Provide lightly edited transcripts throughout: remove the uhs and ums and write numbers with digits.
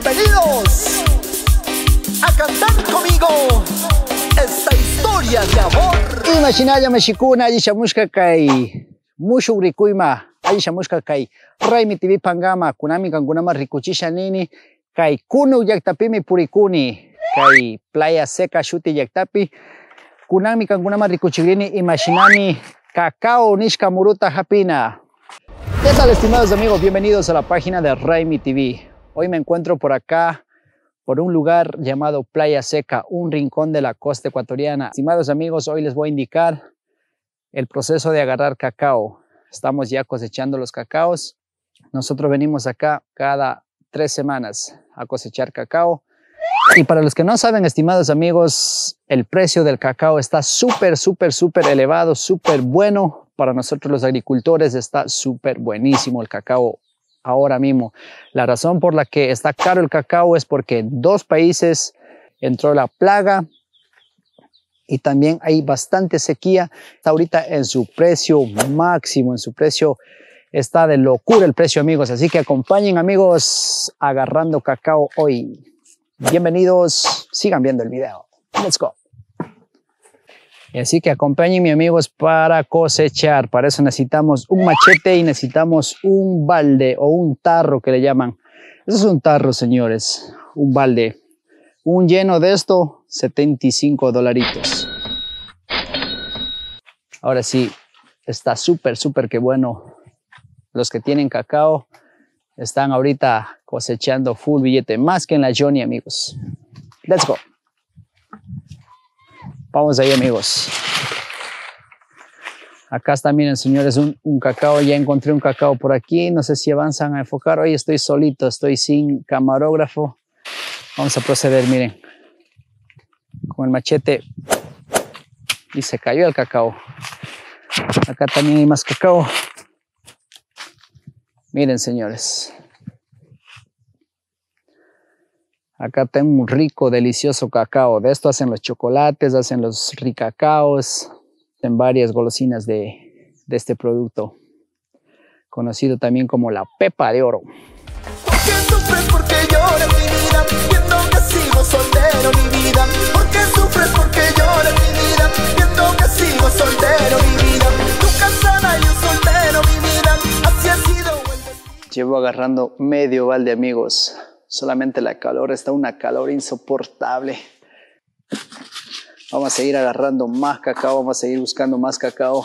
Bienvenidos a cantar conmigo esta historia de amor. Imaginaya mexicuna allí chamushka kay mushuk rikuyma allí chamushka kay Raymi TV Pangama kunami kankunama rikuchisha nini kay Kunu llaktapimi purikuni kay Playa Seca shuti llaktapi kunami kankunama rikuchigrini imaginami cacao nishka muruta hapina. ¿Qué tal, estimados amigos? Bienvenidos a la página de Raymi TV. Hoy me encuentro por acá, por un lugar llamado Playa Seca, un rincón de la costa ecuatoriana. Estimados amigos, hoy les voy a indicar el proceso de agarrar cacao. Estamos ya cosechando los cacaos. Nosotros venimos acá cada 3 semanas a cosechar cacao. Y para los que no saben, estimados amigos, el precio del cacao está súper elevado, súper bueno. Para nosotros los agricultores está súper buenísimo el cacao ahora mismo. La razón por la que está caro el cacao es porque en 2 países entró la plaga y también hay bastante sequía. Está ahorita en su precio máximo, en su precio está de locura el precio, amigos. Así que acompañen, amigos, agarrando cacao hoy. Bienvenidos, sigan viendo el video. Let's go. Así que acompáñenme, amigos, para cosechar. Para eso necesitamos un machete y necesitamos un balde o un tarro que le llaman. Eso es un tarro, señores, un balde. Un lleno de esto, $75. Ahora sí, está súper que bueno. Los que tienen cacao están ahorita cosechando full billete, más que en la Johnny, amigos. Let's go. Vamos ahí, amigos. Acá está, miren, señores, un cacao. Ya encontré un cacao por aquí. No sé si avanzan a enfocar. Hoy estoy solito, estoy sin camarógrafo. Vamos a proceder, miren. Con el machete. Y se cayó el cacao. Acá también hay más cacao. Miren, señores. Acá tengo un rico, delicioso cacao. De esto hacen los chocolates, hacen los ricacaos, hacen varias golosinas de este producto, conocido también como la pepa de oro. ¿Por qué sufres? Porque lloras mi vida, viendo que sigo soltero mi vida. ¿Por qué sufres? Porque lloras mi vida, viendo que sigo soltero mi vida. Tú casada y yo soltero mi vida, así ha sido el destino. Llevo agarrando medio balde, amigos. Solamente la calor, está una calor insoportable. Vamos a seguir agarrando más cacao, vamos a seguir buscando más cacao.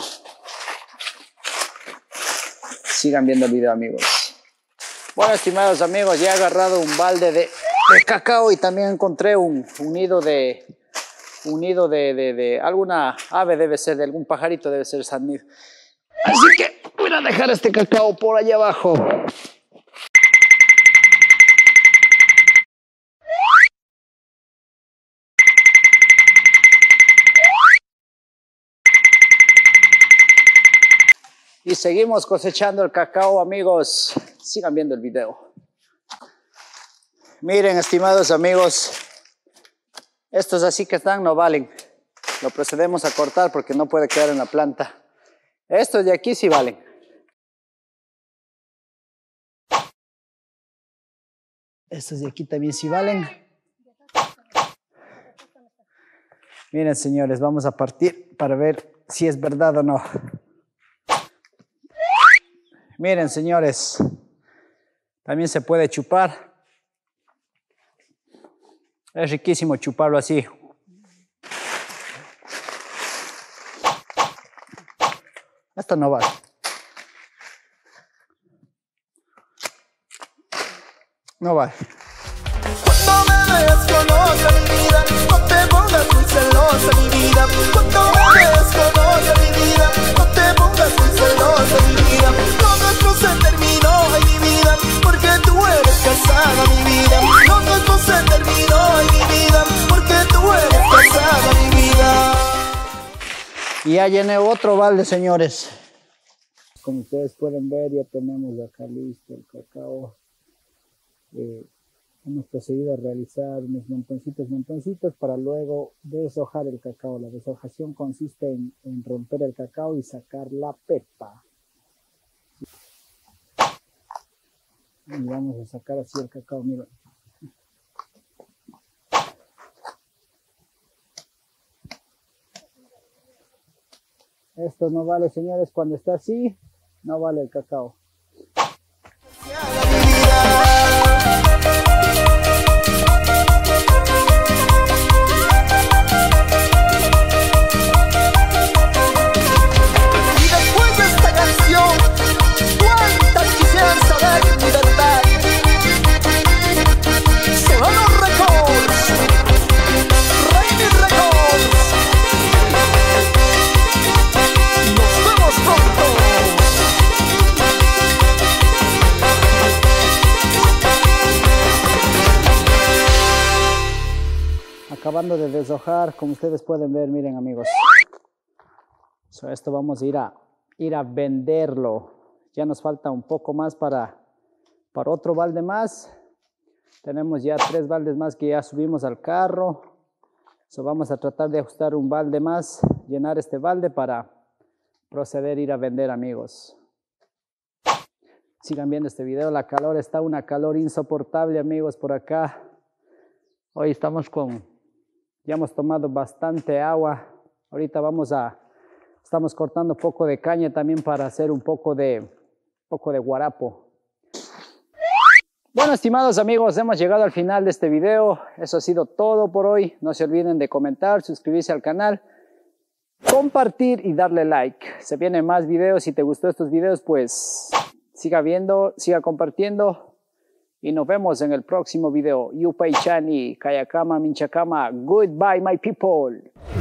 Sigan viendo el video, amigos. Bueno, estimados amigos, ya he agarrado un balde de cacao y también encontré un nido de alguna ave, debe ser, de algún pajarito, debe ser San Nido. Así que voy a dejar este cacao por allá abajo. Y seguimos cosechando el cacao, amigos. Sigan viendo el video. Miren, estimados amigos, estos así que están no valen. Lo procedemos a cortar porque no puede quedar en la planta. Estos de aquí sí valen. Estos de aquí también sí valen. Miren, señores, vamos a partir para ver si es verdad o no. Miren, señores, también se puede chupar. Es riquísimo chuparlo así. Esto no vale. No vale. Cuando me veas con otra mi vida, no te pongas muy celosa mi vida. Cuando me veas con otra mi vida, no te pongas muy celosa mi vida. Lo nuestro se terminó, ay mi vida, porque tú eres casada mi vida. Lo nuestro se terminó, ay mi vida, porque tú eres casada mi vida. Y ya llené otro balde, señores. Como ustedes pueden ver, ya tenemos acá listo el cacao. Hemos procedido a realizar unos montoncitos para luego deshojar el cacao. La deshojación consiste en romper el cacao y sacar la pepa. Y vamos a sacar así el cacao, miren. Esto no vale, señores, cuando está así, no vale el cacao. Y después de esta canción, ¿cuántas quisieran saber mi verdad? Serrano Records, Raimi Records. Nos vemos pronto. Acabando de deshojar, como ustedes pueden ver, miren amigos. Esto vamos a ir a venderlo. Ya nos falta un poco más para otro balde más. Tenemos ya 3 baldes más que ya subimos al carro. Vamos a tratar de ajustar un balde más, llenar este balde para proceder a ir a vender, amigos. Sigan viendo este video. La calor está una calor insoportable, amigos, por acá. Hoy ya hemos tomado bastante agua. Ahorita estamos cortando un poco de caña también para hacer un poco de guarapo. Bueno, estimados amigos, hemos llegado al final de este video. Eso ha sido todo por hoy. No se olviden de comentar, suscribirse al canal, compartir y darle like. Se vienen más videos. Si te gustó estos videos, pues siga viendo, siga compartiendo. Y nos vemos en el próximo video. Yupay Chani, Kayakama, Minchakama. Goodbye, my people.